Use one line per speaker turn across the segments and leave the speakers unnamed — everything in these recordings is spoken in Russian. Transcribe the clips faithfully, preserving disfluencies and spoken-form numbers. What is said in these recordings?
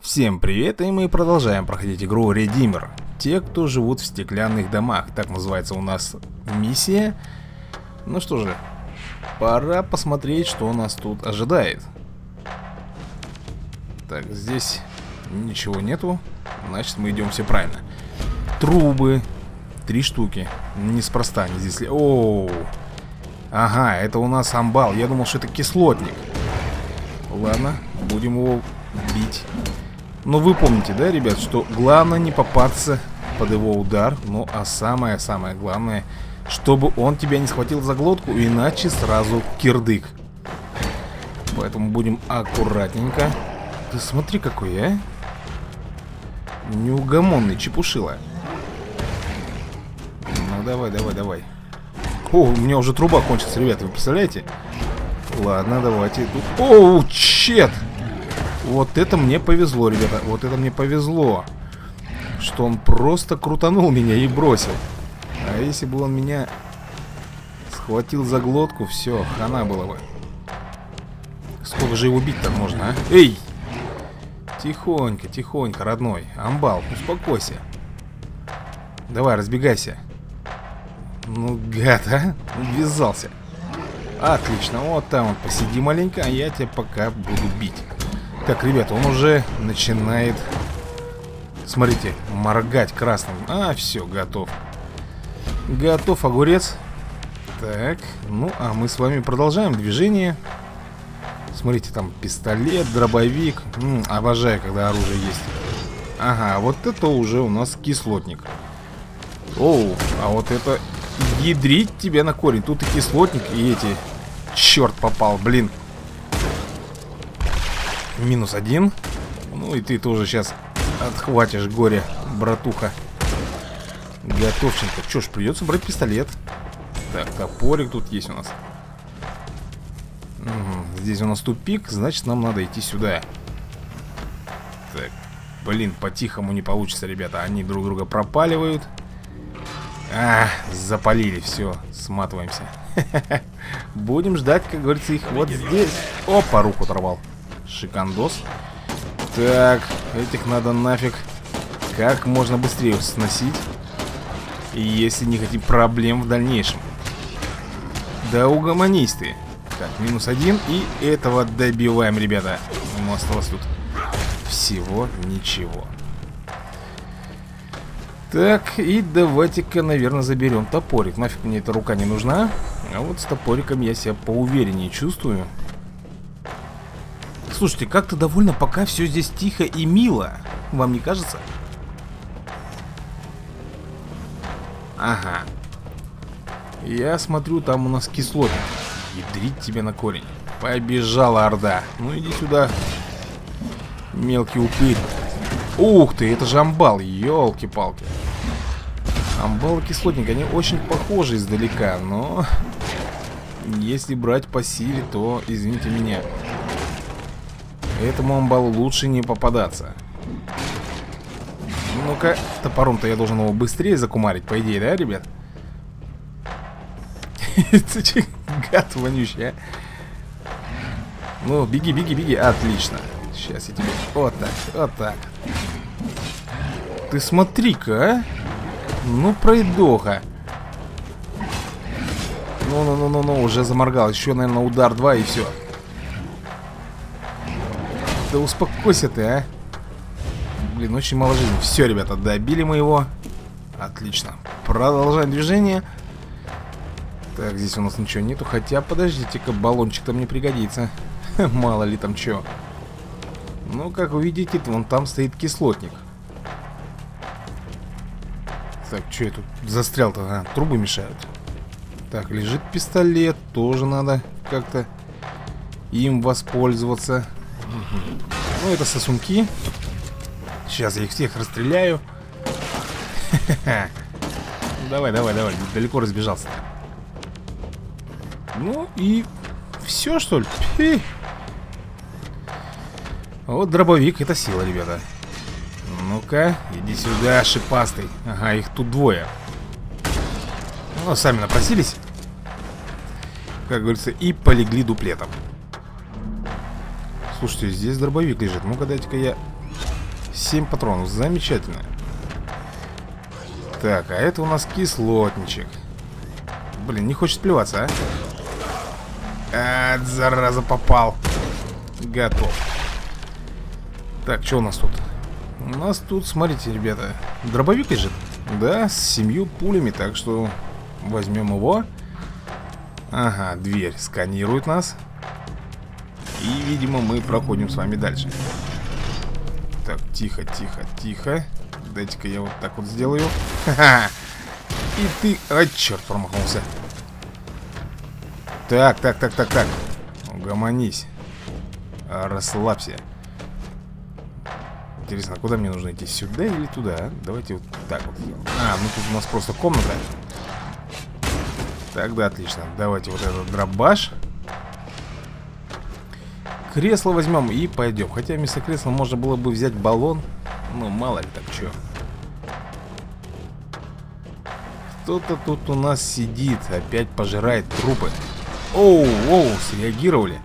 Всем привет, и мы продолжаем проходить игру Redeemer. Те, кто живут в стеклянных домах. Так называется у нас миссия. Ну что же, пора посмотреть, что нас тут ожидает. Так, здесь ничего нету. Значит, мы идем все правильно. Трубы. Три штуки. Неспроста они здесь... Оу. Ага, это у нас амбал. Я думал, что это кислотник. Ладно, будем его бить. Но вы помните, да, ребят, что главное не попасться под его удар. Ну, а самое-самое главное, чтобы он тебя не схватил за глотку, иначе сразу кирдык. Поэтому будем аккуратненько. Ты смотри какой, а. Неугомонный чепушила. Ну, давай, давай, давай. О, у меня уже труба кончится, ребята, вы представляете? Ладно, давайте тут. Оу, чет! Вот это мне повезло, ребята. Вот это мне повезло. Что он просто крутанул меня и бросил. А если бы он меня схватил за глотку, все, хана было бы. Сколько же его бить-то можно, а? Эй! Тихонько, тихонько, родной. Амбал, успокойся. Давай, разбегайся. Ну, гад, а? Ввязался. Отлично, вот там вот посиди маленько, а я тебя пока буду бить. Так, ребята, он уже начинает, смотрите, моргать красным. А, все, готов. Готов огурец. Так, ну, а мы с вами продолжаем движение. Смотрите, там пистолет, дробовик. М-м, обожаю, когда оружие есть. Ага, вот это уже у нас кислотник. Оу, а вот это ядрить тебя на корень. Тут и кислотник, и эти... Черт попал, блин. Минус один. Ну и ты тоже сейчас отхватишь горе, братуха. Готовченко. Что ж, придется брать пистолет. Так, топорик тут есть у нас. Угу. Здесь у нас тупик, значит нам надо идти сюда. Так, блин, по-тихому не получится, ребята. Они друг друга пропаливают. А, запалили, все, сматываемся. Будем ждать, как говорится, их вот здесь. Опа, руку оторвал. Шикандос. Так, этих надо нафиг как можно быстрее сносить, если не хотим проблем в дальнейшем. Да угомонись ты. Так, минус один. И этого добиваем, ребята. Ему осталось тут всего ничего. Так, и давайте-ка, наверное, заберем топорик. Нафиг мне эта рука не нужна. А вот с топориком я себя поувереннее чувствую. Слушайте, как-то довольно пока все здесь тихо и мило. Вам не кажется? Ага. Я смотрю, там у нас кислотник. Ядрить тебя на корень. Побежала орда. Ну иди сюда, мелкий упырь. Ух ты, это же амбал, елки-палки. Амбал и кислотник, они очень похожи издалека, но если брать по силе, то, извините меня, этому амбалу лучше не попадаться. Ну-ка, топором-то я должен его быстрее закумарить, по идее, да, ребят? Ты че, гад вонючий, а? Ну, беги, беги, беги, отлично. Сейчас я тебе, вот так, вот так. Ты смотри-ка, а? Ну, пройдоха. Ну-ну-ну-ну-ну, уже заморгал. Еще, наверное, удар два и все. Да успокойся ты, а. Блин, очень мало жизни. Все, ребята, добили мы его. Отлично. Продолжаем движение. Так, здесь у нас ничего нету. Хотя, подождите-ка, баллончик-то мне пригодится. Мало ли там чего. Ну, как вы видите, вон там стоит кислотник. Так, что я тут застрял-то? А, трубы мешают. Так, лежит пистолет. Тоже надо как-то им воспользоваться. Угу. Ну, это сосунки. Сейчас я их всех расстреляю. Давай, давай, давай. Далеко разбежался. Ну и все, что ли? Фи. Вот дробовик, это сила, ребята. Ну-ка, иди сюда, шипастый. Ага, их тут двое. Ну, сами напросились, как говорится, и полегли дуплетом. Слушайте, здесь дробовик лежит. Ну-ка, дайте-ка я семь патронов, замечательно. Так, а это у нас кислотничек. Блин, не хочет плеваться, а? А, зараза, попал. Готов. Так, что у нас тут? У нас тут, смотрите, ребята, дробовик лежит. Да, с семью пулями, так что возьмем его. Ага, дверь сканирует нас. И, видимо, мы проходим с вами дальше. Так, тихо, тихо, тихо. Дайте-ка я вот так вот сделаю. Ха-ха. И ты... А, черт, промахнулся. Так, так, так, так, так. Угомонись. Расслабься. Интересно, куда мне нужно идти? Сюда или туда? Давайте вот так вот. А, ну тут у нас просто комната. Тогда отлично. Давайте вот этот дробаш. Кресло возьмем и пойдем. Хотя вместо кресла можно было бы взять баллон. Ну, мало ли так что. Кто-то тут у нас сидит. Опять пожирает трупы. Оу, оу, среагировали.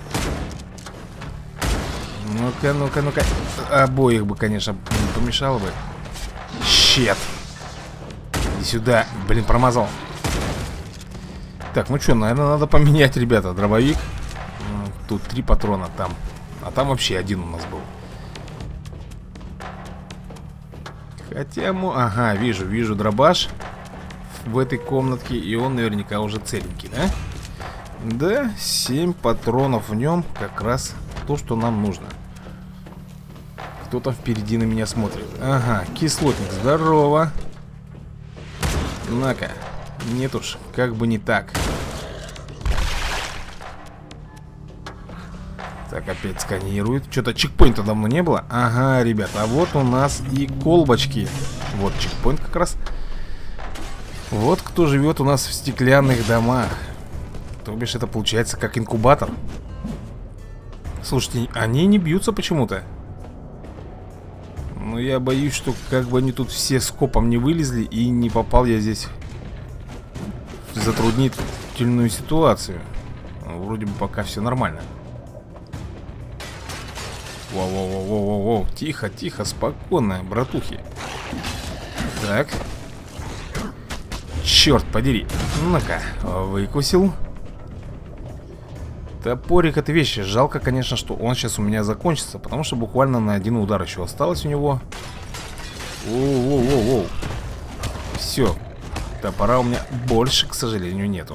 Ну-ка, ну-ка, ну-ка. Обоих бы, конечно, не помешало бы. Щет. Иди сюда. Блин, промазал. Так, ну что, наверное, надо поменять, ребята, дробовик. Тут три патрона там. А там вообще один у нас был. Хотя, ну, ага, вижу, вижу дробаш в этой комнатке. И он наверняка уже целенький, да? Да, семь патронов в нем. Как раз то, что нам нужно. Кто там впереди на меня смотрит? Ага, кислотник, здорово. На-ка. Нет уж, как бы не так. Так, опять сканирует. Что-то чекпоинта давно не было. Ага, ребята, а вот у нас и колбочки. Вот чекпоинт как раз. Вот кто живет у нас в стеклянных домах. То бишь это получается как инкубатор. Слушайте, они не бьются почему-то. Но я боюсь, что как бы они тут все скопом не вылезли и не попал я здесь в затруднительную ситуацию. Вроде бы пока все нормально. Воу-воу-воу-воу-воу. Тихо, тихо, спокойно, братухи. Так. Черт подери. Ну-ка, выкусил. Топорик — это вещь. Жалко, конечно, что он сейчас у меня закончится, потому что буквально на один удар еще осталось у него. Воу-воу-воу-воу. Все. Топора у меня больше, к сожалению, нету.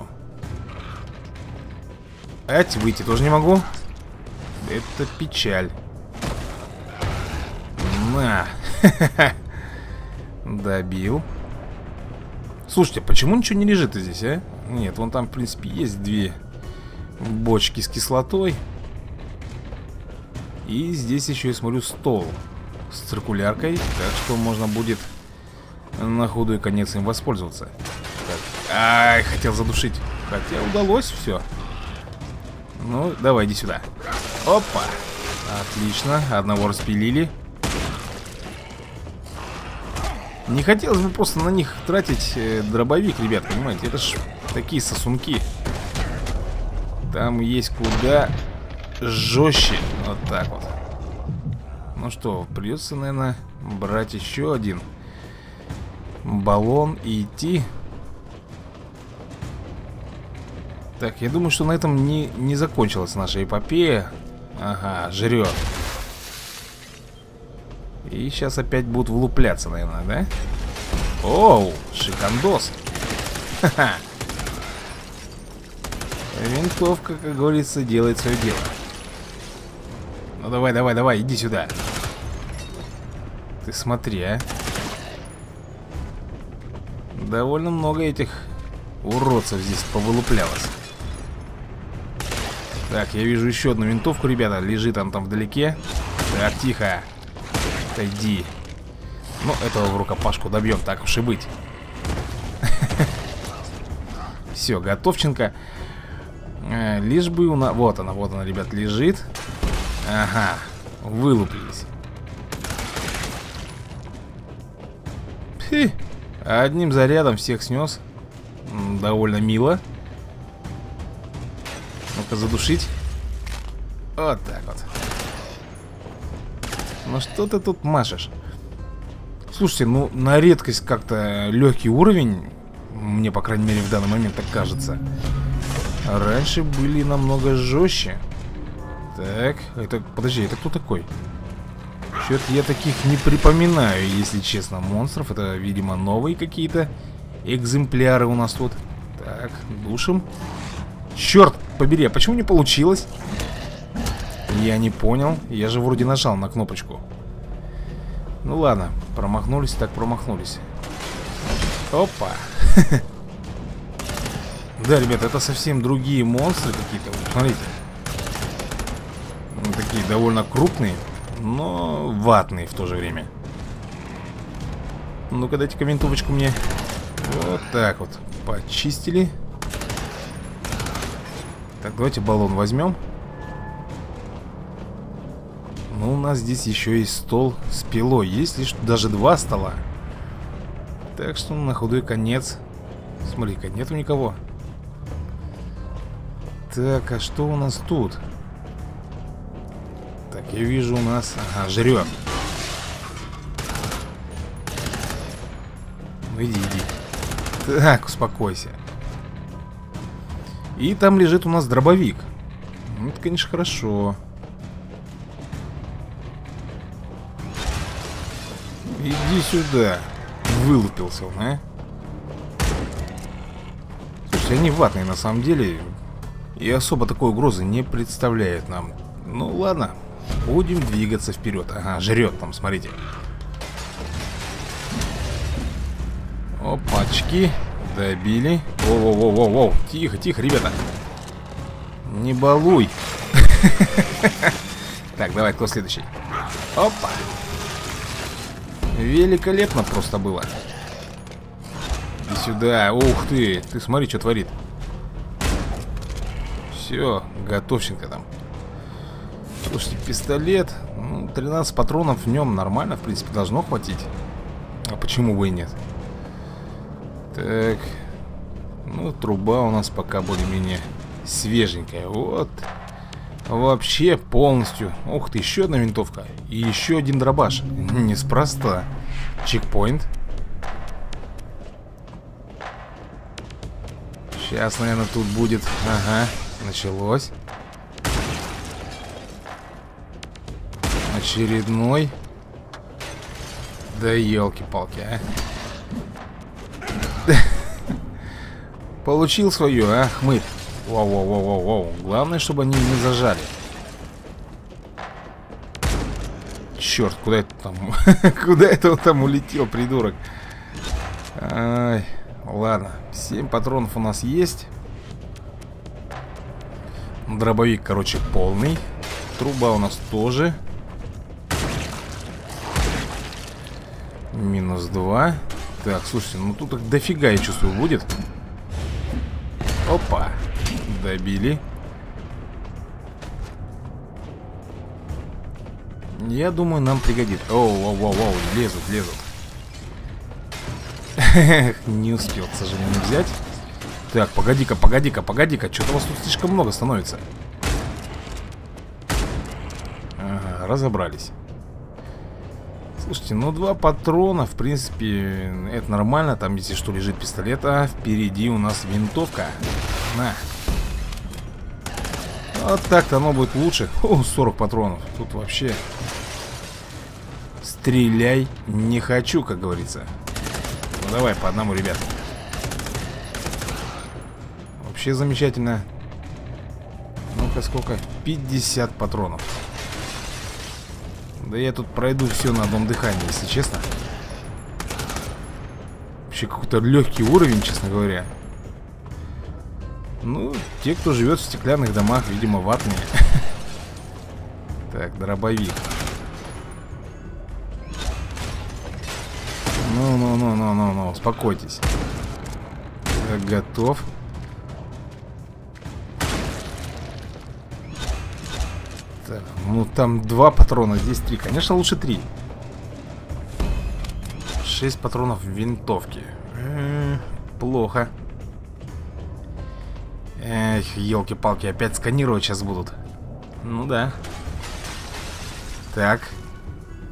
Ать, выйти тоже не могу. Это печаль. На. Добил. Слушайте, почему ничего не лежит здесь, а? Нет, вон там, в принципе, есть две бочки с кислотой. И здесь еще, я смотрю, стол с циркуляркой. Так что можно будет на худой конец им воспользоваться. Так. Ай, хотел задушить. Хотя удалось все. Ну, давай, иди сюда. Опа. Отлично, одного распилили. Не хотелось бы просто на них тратить э, дробовик, ребят, понимаете? Это ж такие сосунки. Там есть куда жестче. Вот так вот. Ну что, придется, наверное, брать еще один баллон и идти. Так, я думаю, что на этом не, не закончилась наша эпопея. Ага, жрет. И сейчас опять будут влупляться, наверное, да? Оу, шикандос. Ха-ха. Винтовка, как говорится, делает свое дело. Ну давай, давай, давай, иди сюда. Ты смотри, а. Довольно много этих уродцев здесь повылуплялось. Так, я вижу еще одну винтовку, ребята. Лежит он там вдалеке. Так, тихо. Отойди. Ну, этого в рукопашку добьем, так уж и быть. Все, готовченко. Лишь бы у нас... Вот она, вот она, ребят, лежит. Ага, вылуплились. Фи. Одним зарядом всех снес. Довольно мило. Ну-ка, задушить. Вот так вот. Ну что ты тут машешь? Слушайте, ну на редкость как-то легкий уровень. Мне, по крайней мере, в данный момент так кажется. Раньше были намного жестче. Так, это, подожди, это кто такой? Что-то я таких не припоминаю, если честно, монстров. Это, видимо, новые какие-то экземпляры у нас тут. Так, душим. Черт побери, а почему не получилось? Я не понял. Я же вроде нажал на кнопочку. Ну ладно, промахнулись, так промахнулись. Опа. Да, ребята, это совсем другие монстры какие-то. Смотрите. Такие довольно крупные, но ватные в то же время. Ну-ка, дайте-ка винтовочку мне. Вот так вот. Почистили. Так, давайте баллон возьмем. Ну, у нас здесь еще есть стол с пилой. Есть лишь даже два стола. Так что на худой конец. Смотри-ка, нету никого. Так, а что у нас тут? Так, я вижу у нас... Ага, жрет. Ну иди, иди. Так, успокойся. И там лежит у нас дробовик. Ну, это, конечно, хорошо. Иди сюда. Вылупился он, а? Слушайте, они ватные на самом деле. И особо такой угрозы не представляет нам. Ну ладно, будем двигаться вперед. Ага, жрет там, смотрите. Опачки. Добили. Воу-воу-воу-воу. Тихо, тихо, ребята. Не балуй. Так, давай, кто следующий? Опа. Великолепно просто было. И сюда. Ух ты. Ты смотри, что творит. Все, готовщенко там. Слушайте, пистолет, ну, тринадцать патронов в нем нормально, в принципе, должно хватить. А почему бы и нет? Так. Ну, труба у нас пока более-менее свеженькая. Вот. Вообще полностью. Ух ты, еще одна винтовка. И еще один дробаш. Неспроста. Чекпоинт. Сейчас, наверное, тут будет... Ага, началось. Очередной. Да елки-палки, а. Получил свое, а, хмырь. Воу-воу-воу-воу-воу. Главное, чтобы они не зажали. Черт, куда это там? Куда это он там улетел, придурок? Ай, ладно, семь патронов у нас есть. Дробовик, короче, полный. Труба у нас тоже. Минус два. Так, слушайте, ну тут так дофига, я чувствую, будет. Опа. Добили. Я думаю, нам пригодит. Оу, оу, оу, оу, лезут, лезут. Не успел, к сожалению, взять. Так, погоди-ка, погоди-ка, погоди-ка. Что-то у вас тут слишком много становится. Ага, разобрались. Слушайте, ну два патрона, в принципе, это нормально. Там, если что, лежит пистолет. А впереди у нас винтовка. На. Вот так-то оно будет лучше. О, сорок патронов. Тут вообще... Стреляй не хочу, как говорится. Ну давай, по одному, ребят. Вообще замечательно. Ну-ка, сколько? пятьдесят патронов. Да я тут пройду все на одном дыхании, если честно. Вообще какой-то легкий уровень, честно говоря. Ну, те, кто живет в стеклянных домах, видимо, ватные. Так, дробовик. Ну-ну-ну-ну-ну-ну, успокойтесь. Так, готов. Так, ну там два патрона, здесь три. Конечно, лучше три. Шесть патронов в винтовке. Э-э, плохо. Эх, елки-палки, опять сканировать сейчас будут. Ну да. Так.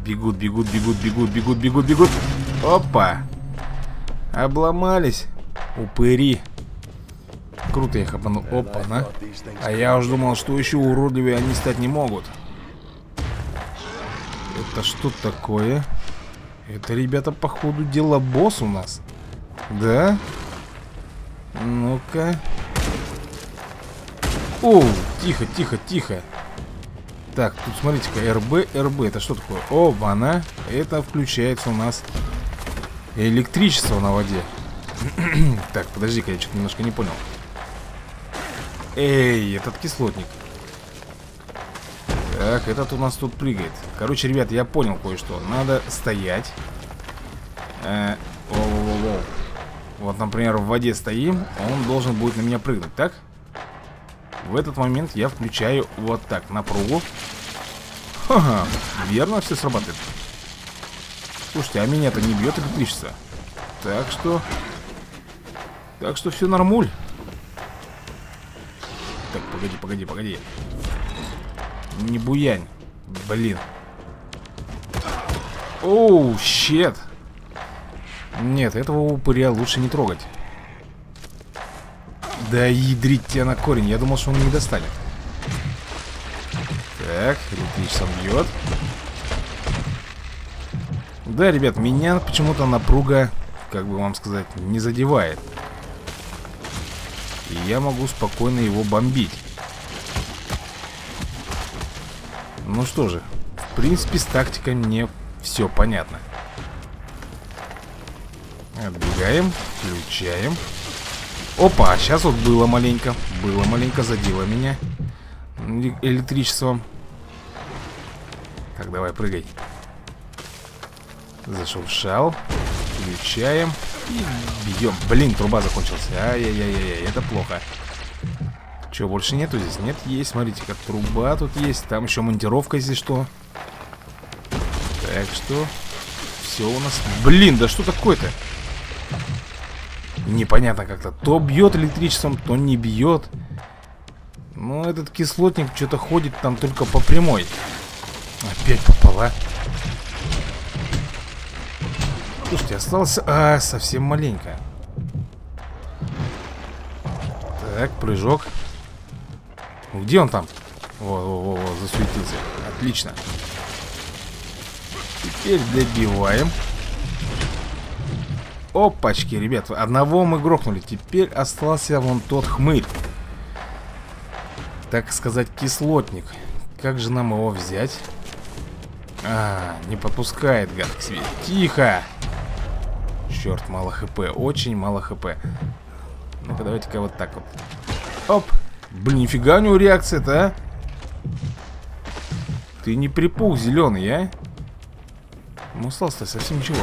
Бегут, бегут, бегут, бегут, бегут, бегут, бегут. Опа. Обломались. Упыри. Круто я их обманул. Опа, на. А я уж думал, что еще уродливее они стать не могут. Это что такое? Это, ребята, по ходу дела босс у нас. Да? Ну-ка. Оу, тихо, тихо, тихо. Так, тут смотрите-ка, эр бэ, эр бэ, это что такое? Оба-на, это включается у нас электричество на воде. Так, подожди-ка, я что-то немножко не понял. Эй, этот кислотник. Так, этот у нас тут прыгает. Короче, ребят, я понял кое-что. Надо стоять. э, о -о -о -о. Вот, например, в воде стоим, он должен будет на меня прыгнуть, так? В этот момент я включаю вот так напругу. Ха-ха, верно все срабатывает. Слушайте, а меня-то не бьет электричество. Так что... Так что все нормуль. Так, погоди, погоди, погоди. Не буянь. Блин. Оу, щет. Нет, этого упыря лучше не трогать. Да ядрить тебя на корень. Я думал, что он не достанет. Так, электричество бьет. Да, ребят, меня почему-то напруга, как бы вам сказать, не задевает. И я могу спокойно его бомбить. Ну что же, в принципе, с тактикой мне все понятно. Отбегаем, включаем. Опа, сейчас вот было маленько. Было маленько, задело меня электричеством. Так, давай, прыгай. Зашуршал. Включаем. И бьем. Блин, труба закончилась. Ай-яй-яй-яй, это плохо. Че, больше нету здесь? Нет, есть, смотрите, как труба тут есть. Там еще монтировка, если что. Так что все у нас. Блин, да что такое-то? Непонятно как-то. То бьет электричеством, то не бьет. Ну, этот кислотник что-то ходит там только по прямой. Опять попала. Слушайте, осталось а, совсем маленько. Так, прыжок. Где он там? Во-во-во, засуетился. Отлично. Теперь добиваем. Опачки, ребят, одного мы грохнули. Теперь остался вон тот хмырь. Так сказать, кислотник. Как же нам его взять? А, не подпускает, гад, к себе. Тихо! Черт, мало хп, очень мало хп. Ну-ка, давайте-ка вот так вот. Оп! Блин, нифига у него реакция-то, а? Ты не припух, зеленый, а? Ну, осталось-то совсем ничего.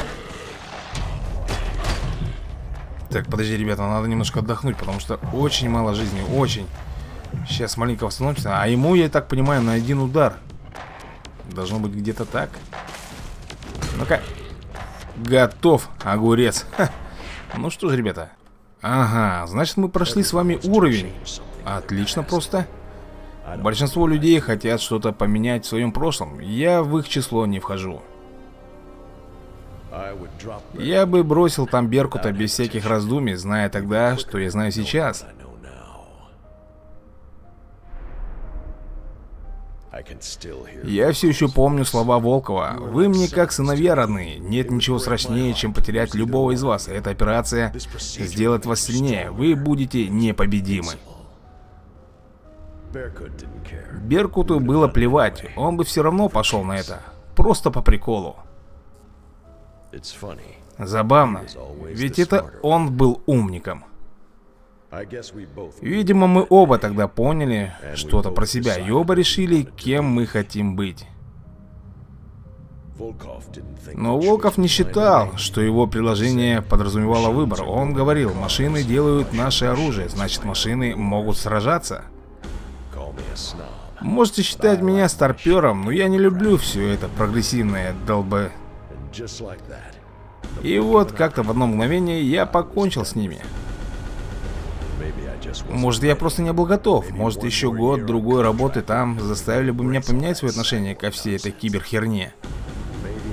Так, подожди, ребята, надо немножко отдохнуть, потому что очень мало жизни, очень. Сейчас маленько восстановимся. А ему, я так понимаю, на один удар. Должно быть где-то так. Ну-ка. Готов, огурец. Ха. Ну что же, ребята. Ага, значит, мы прошли с вами уровень. Отлично просто. Большинство людей хотят что-то поменять в своем прошлом. Я в их число не вхожу. Я бы бросил там Беркута без всяких раздумий, зная тогда, что я знаю сейчас. Я все еще помню слова Волкова. Вы мне как сыновья родные. Нет ничего страшнее, чем потерять любого из вас. Эта операция сделает вас сильнее. Вы будете непобедимы. Беркуту было плевать. Он бы все равно пошел на это. Просто по приколу. Забавно. Ведь это он был умником. Видимо, мы оба тогда поняли что-то про себя. И оба решили, кем мы хотим быть. Но Волков не считал, что его предложение подразумевало выбор. Он говорил, машины делают наше оружие, значит, машины могут сражаться. Можете считать меня старпером, но я не люблю все это прогрессивное долбо... И вот как-то в одно мгновение я покончил с ними. Может, я просто не был готов. Может, еще год-другой работы там заставили бы меня поменять свое отношение ко всей этой киберхерне.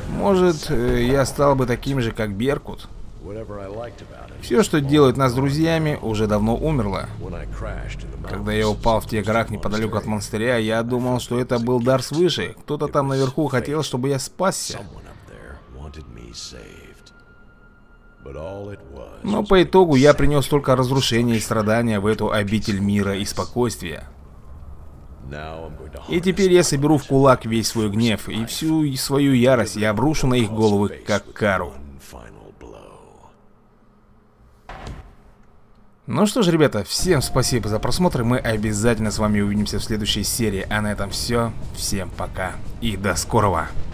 Может, я стал бы таким же, как Беркут. Все, что делает нас друзьями, уже давно умерло. Когда я упал в тех горах неподалеку от монастыря, я думал, что это был дар свыше. Кто-то там наверху хотел, чтобы я спасся. Но по итогу я принес только разрушения и страдания в эту обитель мира и спокойствия. И теперь я соберу в кулак весь свой гнев и всю свою ярость я обрушу на их головы, как кару. Ну что ж, ребята, всем спасибо за просмотр. Мы обязательно с вами увидимся в следующей серии. А на этом все. Всем пока и до скорого.